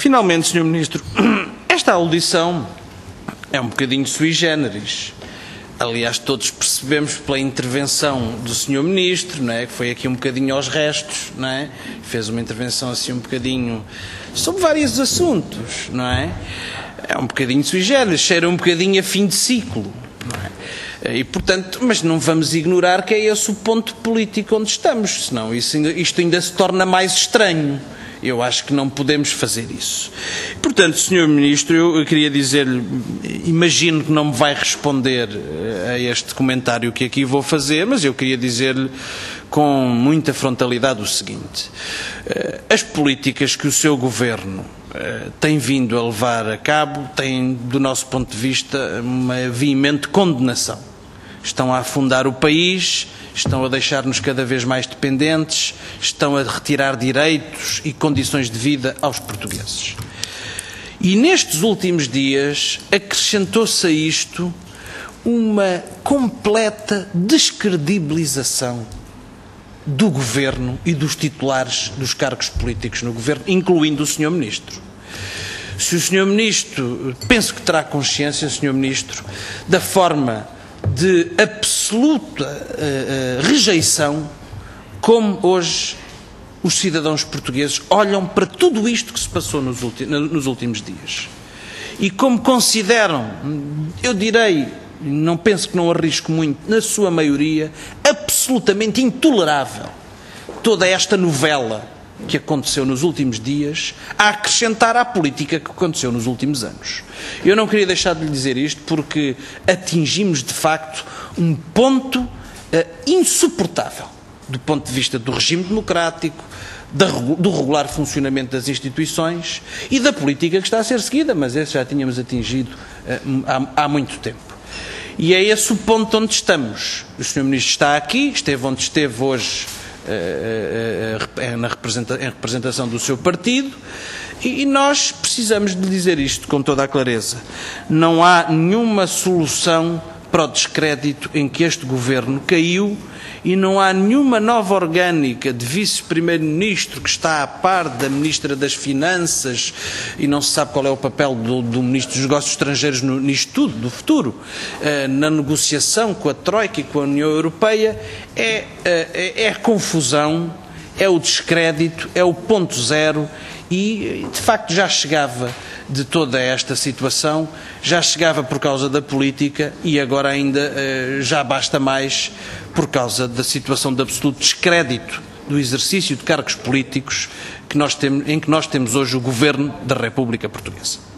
Finalmente, Sr. Ministro, esta audição é um bocadinho sui generis. Aliás, todos percebemos pela intervenção do Sr. Ministro, não é? Que foi aqui um bocadinho aos restos, não é? Fez uma intervenção assim um bocadinho sobre vários assuntos, não é? É um bocadinho sui generis, cheira um bocadinho a fim de ciclo, não é? E, portanto, mas não vamos ignorar que é esse o ponto político onde estamos, senão isto ainda se torna mais estranho. Eu acho que não podemos fazer isso. Portanto, Sr. Ministro, eu queria dizer-lhe, imagino que não me vai responder a este comentário que aqui vou fazer, mas eu queria dizer-lhe com muita frontalidade o seguinte: as políticas que o seu governo tem vindo a levar a cabo têm, do nosso ponto de vista, uma veemente condenação. Estão a afundar o país, estão a deixar-nos cada vez mais dependentes, estão a retirar direitos e condições de vida aos portugueses. E nestes últimos dias acrescentou-se a isto uma completa descredibilização do Governo e dos titulares dos cargos políticos no Governo, incluindo o Sr. Ministro. Se o Sr. Ministro, penso que terá consciência, Sr. Ministro, da forma de absoluta rejeição como hoje os cidadãos portugueses olham para tudo isto que se passou nos últimos dias. E como consideram, eu direi, não penso que não arrisco muito, na sua maioria, absolutamente intolerável toda esta novela que aconteceu nos últimos dias, a acrescentar à política que aconteceu nos últimos anos. Eu não queria deixar de lhe dizer isto porque atingimos, de facto, um ponto insuportável do ponto de vista do regime democrático, do regular funcionamento das instituições e da política que está a ser seguida, mas esse já tínhamos atingido há muito tempo. E é esse o ponto onde estamos. O Sr. Ministro está aqui, esteve onde esteve hoje, em representação do seu partido, e nós precisamos de dizer isto com toda a clareza. Não há nenhuma solução para o descrédito em que este Governo caiu e não há nenhuma nova orgânica de vice-primeiro-ministro que está a par da Ministra das Finanças e não se sabe qual é o papel do Ministro dos Negócios Estrangeiros nisto tudo, do futuro, na negociação com a Troika e com a União Europeia. É a confusão, é o descrédito, é o ponto zero e, de facto, já chegava de toda esta situação, já chegava por causa da política e agora ainda já basta mais por causa da situação de absoluto descrédito do exercício de cargos políticos em que nós temos hoje o Governo da República Portuguesa.